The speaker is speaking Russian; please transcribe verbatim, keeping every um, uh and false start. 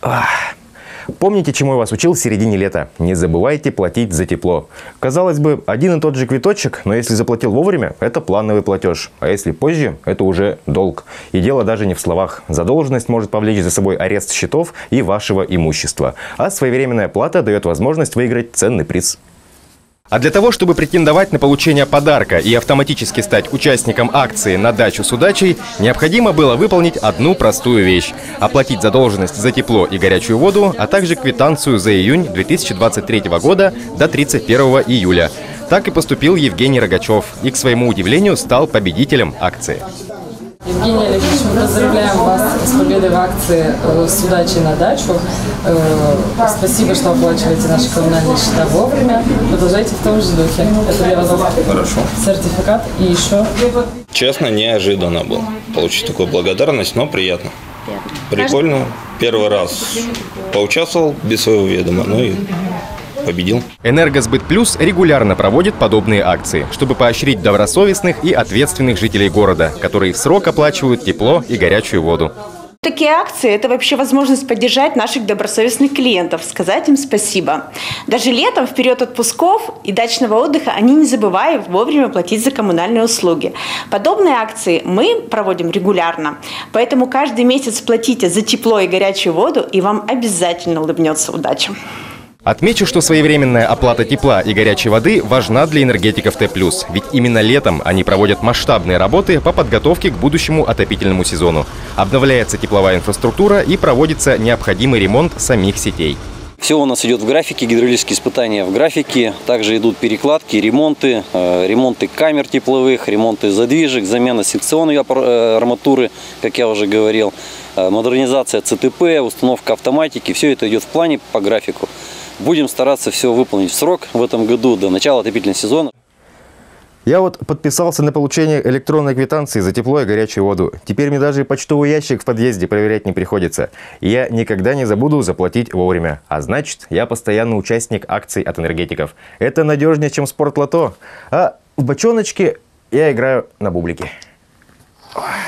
Помните, чему я вас учил в середине лета? Не забывайте платить за тепло. Казалось бы, один и тот же квиточек, но если заплатил вовремя, это плановый платеж. А если позже, это уже долг. И дело даже не в словах. Задолженность может повлечь за собой арест счетов и вашего имущества. А своевременная плата дает возможность выиграть ценный приз. А для того, чтобы претендовать на получение подарка и автоматически стать участником акции «На дачу с удачей», необходимо было выполнить одну простую вещь – оплатить задолженность за тепло и горячую воду, а также квитанцию за июнь две тысячи двадцать третьего года до тридцать первого июля. Так и поступил Евгений Рогачев и, к своему удивлению, стал победителем акции. Евгений Алексеевич, мы поздравляем вас с победой в акции «С удачей на дачу». Спасибо, что оплачиваете наши коммунальные счета вовремя. Продолжайте в том же духе. Это для вас Хорошо. Сертификат и еще. Честно, неожиданно было получить такую благодарность, но приятно. Прикольно. Первый раз поучаствовал без своего ведома, ну и победил. Энергосбыт Плюс регулярно проводит подобные акции, чтобы поощрить добросовестных и ответственных жителей города, которые в срок оплачивают тепло и горячую воду. Такие акции – это вообще возможность поддержать наших добросовестных клиентов, сказать им спасибо. Даже летом, в период отпусков и дачного отдыха, они не забывают вовремя платить за коммунальные услуги. Подобные акции мы проводим регулярно, поэтому каждый месяц платите за тепло и горячую воду, и вам обязательно улыбнется удача. Отмечу, что своевременная оплата тепла и горячей воды важна для энергетиков Т плюс, ведь именно летом они проводят масштабные работы по подготовке к будущему отопительному сезону. Обновляется тепловая инфраструктура и проводится необходимый ремонт самих сетей. Все у нас идет в графике, гидравлические испытания в графике, также идут перекладки, ремонты, ремонты камер тепловых, ремонты задвижек, замена секционной арматуры, как я уже говорил, модернизация Ц Т П, установка автоматики, все это идет в плане по графику. Будем стараться все выполнить в срок в этом году, до начала отопительного сезона. Я вот подписался на получение электронной квитанции за тепло и горячую воду. Теперь мне даже почтовый ящик в подъезде проверять не приходится. И я никогда не забуду заплатить вовремя. А значит, я постоянный участник акций от энергетиков. Это надежнее, чем спортлото. А в бочоночке я играю на бублике. Ой.